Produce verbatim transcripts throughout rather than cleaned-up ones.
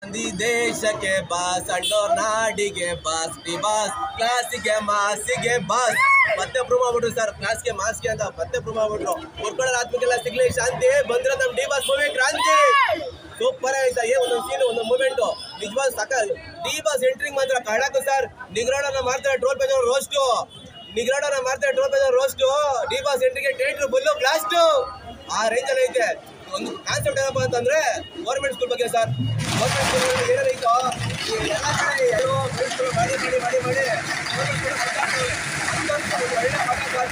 ಗಾಂಧಿ ದೇಶಕ್ಕೆ ಬಾಸ್ ಅಂಡೋರ್ ನಾಡಿಗೆ boss D boss ಕ್ಲಾಸಿಗೆ ಮಾಸಿಗೆ ಬಾಸ್ ಮತ್ತೆ ಪ್ರೂವ್ ಮಾಡ್ಬಿಟ್ರು ಸರ್ ಕ್ಲಾಸ್ಗೆ ಮಾಸ್ಗೆ ಅಂತ ಮತ್ತೆ ಪ್ರೂವ್ ಮಾಡ್ಬಿಟ್ರು ಉರ್ಕೊಳ್ಳೋ ಆತ್ಮಕ್ಕೆಲ್ಲ ಸಿಗ್ಲಿ ಶಾಂತಿ ಬಂದ್ರೆ ನಮ್ D boss movie Kranti super ಆಯ್ತಾ ಏ ಒಂದೊಂದು ಸೀನ್ ಒಂದೊಂದು ಮೂಮೆಂಟ್ ನಿಜವಾದ ಸಕ ಡಿ ಬಾಸ್ ಎಂಟ್ರಿಂಗ್ ಮಾತ್ರ ಕಳಕು ಸರ್ ನಿಗ್ರಾಡನ ಮಾಡ್ತಾರೆ ಟ್ರೋಲ್ ಪೇಜ್ ರೋಸ್ಟ್ ನಿಗ್ರಾಡನ ಮಾಡ್ತಾರೆ troll page roast D boss ಎಂಟ್ರಿಗೆ ಥಿಯೇಟರ್ ಫುಲ್ ಬ್ಲಾಸ್ಟ್ ಆ ರೇಂಜ್ ಅಲ್ಲಿ ಐತೆ ಒಂದು ಕಾನ್ಸೆಪ್ಟ್ ಏನಪ್ಪ ಅಂತಂದ್ರೆ ಗೌರ್ಮೆಂಟ್ ಸ್ಕೂಲ್ ಬಗ್ಗೆ ಸರ್ ಗೌರ್ಮೆಂಟ್ ಸ್ಕೂಲ್ ಏನಾರೈತೋ ಎಲ್ಲ ಕಡೆ ಎಲ್ಲೋ ಫ್ರೆಂಡ್ಸ್ಗಳು ಮಾಡಿ ಮಾಡಿ ಮಾಡಿ ಮಾಡಿ ಒಳ್ಳೆ ಪಾಠ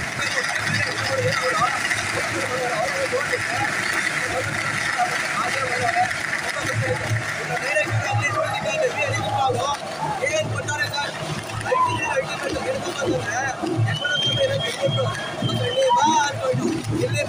ಏನ್ ಕೊಟ್ಟಾರೆ sir I T I T ಇಲ್ಲಿ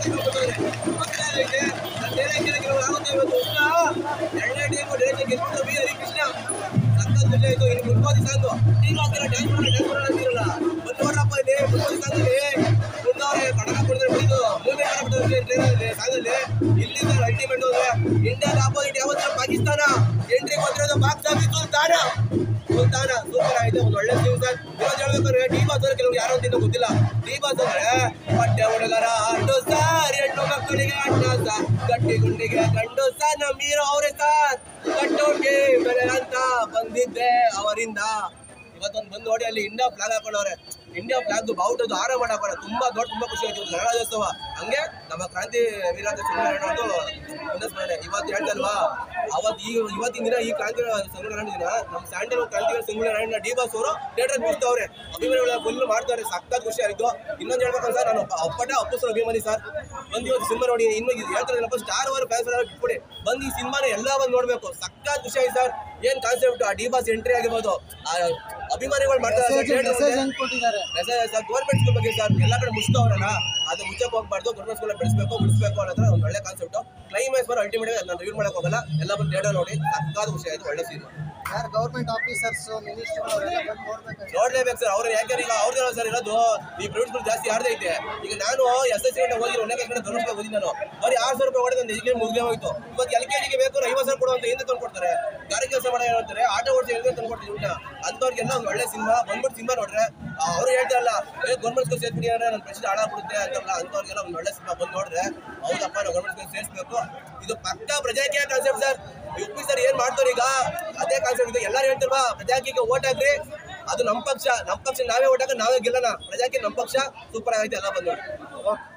ಎರಡನೇ ಟೀಮು ಡೈರೆಕ್ಟ್ ಗೆಲ್ಕೊಂಡು ಬಿ ಹರಿಕೃಷ್ಣ ಸಖತ್ ಆಯ್ತು ಇನ್ನು ಮುನ್ಕೋದಿ ಸಾಂಗು ಟೀಮ್ ಹಾಕಿರೋ ಡ್ಯಾನ್ಸ್ ಮಾಡೋಣ ಡ್ಯಾನ್ಸ್ ಮಾಡೋಣ ಅಂತಿರಲ್ಲ ಒಂದು ನೋಡ್ರಪ್ಪ ಇಲ್ಲಿ ಮುನ್ಕೋದಿ ಸಾಂಗಲ್ಲಿ ಮುಂದವ್ರೆ ಕಡಗ ಕೊಡಿದ್ರೆ ಬಿಡಿದು ಮೂವಿ ಮಾಡ್ಬಿಟ್ಟು ಸಾಂಗಲ್ಲಿ ಇಲ್ಲಿ ಸರ್ ಅಲ್ಟಿಮೇಟ್ ಅಂದ್ರೆ ಇಂಡಿಯಾದ ಆಪೋಸಿಟ್ ಯಾವತ್ತು ಪಾಕಿಸ್ತಾನ ಎಂಟ್ರಿ ಬಂದಿರೋದು ಬಾಕ್ಸ್ ಆಫೀಸ್ ಸುಲ್ತಾನ ಸುಲ್ತಾನ ಸೂಪರ್ ಆಯ್ತು ಒಂದು ಒಳ್ಳೆ ಸೀನ್ ಸರ್ ಇವತ್ತು ಹೇಳ್ಬೇಕಾದ್ರೆ ಡಿ ಬಾಸ್ ಅಂದ್ರೆ ಕೆಲವ್ರು ಯಾರು ಅಂತ ಗೊತ್ತಿಲ್ಲ ಡಿ ಬಾಸ್ ಅಂದ್ರೆ ಹೊಟ್ಟೆ ಹುಡುಗರ ಅಂಡು ಸಾರ್ ಹೆಣ್ಣು ಮಕ್ಕಳಿಗೆ ಅಣ್ಣ ಸಾರ್ ಗಟ್ಟಿ ಗುಂಡಿಗೆ ಗಂಡು ಸಾರ್ ನಮ್ಮ ಹೀರೋ ಅವರೇ ಸಾರ್ ಕಟ್ಟೋಕೆ ಬೆಲೆ ಅಂತ ಬಂದಿದ್ದೆ ಅವರಿಂದ ಇವತ್ತೊಂದು ಬಂದು ನೋಡಿ ಅಲ್ಲಿ ಇಂಡಿಯಾ ಫ್ಲಾಗ್ ಹಾಕೊಂಡವ್ರೆ ಇಂಡಿಯಾ ಫ್ಲಾಗ್ ಬಾವುಟದ್ದು ಆರ ಮಾಡಾಕೋಣ ತುಂಬಾ ದೊಡ್ಡ ತುಂಬಾ ಖುಷಿ ಆಯ್ತು ಗಣರಾಜ್ಯೋತ್ಸವ ಹಂಗೆ ನಮ್ಮ ಕ್ರಾಂತಿ ವೀರಾಂತ ಸಂಗ್ರಹಣದು ಪುನಸ್ಮರಣೆ ಇವತ್ತು ಹೇಳ್ತಲ್ವಾ ಅವತ್ತು ಈ ಇವತ್ತಿನ ದಿನ ಈ ಕ್ರಾಂತಿ ಸಂಗ್ರಹಣ ದಿನ ನಮ್ಮ ಸ್ಯಾಂಡಲ್ ಕ್ರಾಂತಿ ಸಂಗ್ರಹಣ ಡಿ ಬಾಸ್ ಅವರು ಥಿಯೇಟರ್ ಮುಗಿಸ್ತವ್ರೆ ಅಭಿಮಾನಿಗಳ ಫುಲ್ ಮಾಡ್ತಾರೆ ಸಖತ್ ಖುಷಿ ಆಯಿತು ಇನ್ನೊಂದು ಹೇಳ್ಬೇಕಂದ್ರೆ ಸರ್ ನಾನು ಅಪ್ಪಟ ಅಪ್ಪು ಸರ್ ಅಭಿಮಾನಿ ಸರ್ ಬಂದು ಇವತ್ತು ಸಿನಿಮಾ ನೋಡಿ ಇನ್ನು ಹೇಳ್ತಾರೆ ಸ್ಟಾರ್ ಅವರ್ ಫ್ಯಾನ್ಸ್ ಬಿಟ್ಬಿಡಿ ಬಂದು ಈ ಸಿನಿಮಾನ ಎಲ್ಲ ಬಂದು ನೋಡ್ಬೇಕು ಸಖತ್ ಖುಷಿ ಆಯ್ತು ಸರ್ ಏನ್ ಕಾನ್ಸೆಪ್ಟ್ ಆ ಡಿ ಬಾಸ್ ಎಂಟ್ರಿ ಆಗಿರ್ಬೋದು ಅಭಿಮಾನಿಗಳು ಮಾಡ್ತಾರೆ ಗೌರ್ಮೆಂಟ್ ಸ್ಕೂಲ್ ಬಗ್ಗೆ ಸರ್ ಎಲ್ಲ ಕಡೆ ಮುಚ್ತವ್ರಲ್ಲ ಅದು ಮುಚ್ಚಕ್ಕೆ ಹೋಗ್ಬಾರ್ದು ಗೌರ್ಮೆಂಟ್ ಸ್ಕೂಲ್ ಬೆಳೆಸಬೇಕು ಬಿಡಿಸಬೇಕು ಅನ್ನೋದ್ರ ಒಂದು ಒಳ್ಳೆ ಕಾನ್ಸೆಪ್ಟ್ ಕ್ಲೈಮ್ಯಾಕ್ಸ್ ಬರೋ ಅಲ್ಟಿಮೇಟ್ ನಾನು ರಿವ್ಯೂ ಮಾಡಕ್ ಹೋಗಲ್ಲ ಎಲ್ಲ ಬಂದು ಥಿಯೇಟರ್ ನೋಡಿ ಸಖತ್ ಖುಷಿ ಆಯ್ತು ಒಳ್ಳೆ ಸಿನಿಮಾ ಯಾರು ಗೌರ್ಮೆಂಟ್ ಆಫೀಸರ್ಸ್ ಮಿನಿಸ್ಟರ್ ನೋಡ್ಲೇಬೇಕು ಸರ್ ಅವ್ರು ಯಾಕೆ ಈಗ ಅವ್ರದ್ದು ಸರ್ ಇರೋದು ಈ ಪ್ರೈವೇಟ್ ಸ್ಕೂಲ್ ಜಾಸ್ತಿ ಯಾರ್ದೈತೆ ಈಗ ನಾನು ಎಸ್ ಎಸ್ ಸಿ ಗಂಟೆ ಹೋಗಿ ಒಂದೇ ಕಡೆ ಧರ್ಮಸ್ಥಳ ಓದಿ ನಾನು ಬರೀ ಆರು ಸಾವಿರ ರೂಪಾಯಿ ಹೊಡೆದು ಎಜುಕೇಶನ್ ಮುಗಿದೇ ಹೋಯ್ತು ಇವತ್ತು ಎಲ್ ಕೆ ಜಿಗೆ ಬೇಕು ಐವತ್ತು ಸಾವಿರ ಕೊಡುವಂತ ಏನು ತಂದು ಕೊಡ್ತಾರೆ ಗಾಡಿ ಕೆಲಸ ಮಾಡೋ ಹೇಳ್ತಾರೆ ಆಟೋ ಓಡಿಸಿ ಎಲ್ಲಿ ತಂದು ಕೊಡ್ತೀವಿ ಊಟ ಅಂಥವ್ರಿಗೆಲ್ಲ ಒಂದು ಒಳ್ಳೆ ಸಿನಿಮಾ ಬಂದ್ಬಿಟ್ಟು ಸಿನಿಮಾ ನೋಡ್ರೆ ಅವ್ರು ಹೇಳ್ತಾರಲ್ಲ ಏ ಗೌರ್ಮೆಂಟ್ ಸ್ಕೂಲ್ ಸೇರ್ಬಿಡಿ ಅಂದ್ರೆ ನನ್ನ ಪ್ರಶ್ನೆ ಹಾಳಾಗ್ಬಿಡುತ್ತೆ ಅಂತಲ್ಲ ಅಂಥವ್ರಿಗೆಲ್ಲ ಒಂದು ಒಳ್ಳೆ ಸಿನಿಮಾ ಬಂದು ನೋಡ್ರೆ ಹೌದಪ್ಪ ನಾವು ಗೌರ್ಮೆಂಟ್ ಸ್ಕೂಲ್ ಸೇರಿಸಬೇಕು ಇದು ಪಕ್ಕಾ Prajakeeya concept sir UP sir ಏನ್ ಮಾಡ್ತಾರೆ ಈಗ ಅದೇ ಕಾನ್ಸೆಪ್ಟ್ ಇದೆ ಎಲ್ಲರೂ ಹೇಳ್ತಾರಲ್ವಾ ಪ್ರಜಾಕೀಯಕ್ಕೆ ಓಟ್ ಹಾಕ್ರಿ ಅದು ನಮ್ಮ ಪಕ್ಷ ನಮ್ಮ ಪಕ್ಷ ನಾವೇ ಓಟ್ ಹಾಕಿ ನಾವೇ ಗೆಲ್ಲೋಣ ಪ್ರಜಾಕೀಯ ನಮ್ಮ ಪಕ್ಷ ಸೂಪರ್ ಆಗೈತೆ ಎಲ್ಲ ಬಂದು